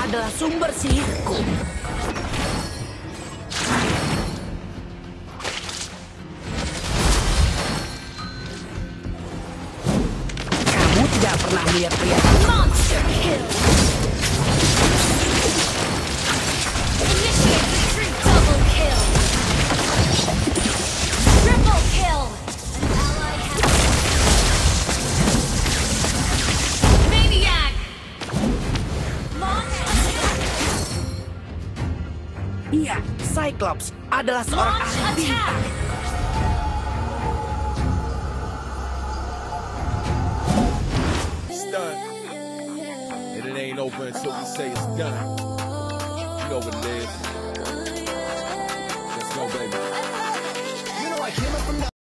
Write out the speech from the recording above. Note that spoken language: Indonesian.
adalah sumber sihirku. Kamu tidak pernah melihat pria. Monster kill. Initiate retreat. Double kill. Triple kill. An ally has. Maniac. Launch attack. Iya, Cyclops adalah seorang Launch ahli bintang. attack. It's done. And it ain't over until we say it's done. You know what it is. Let's go, baby. You know I came up from nothing.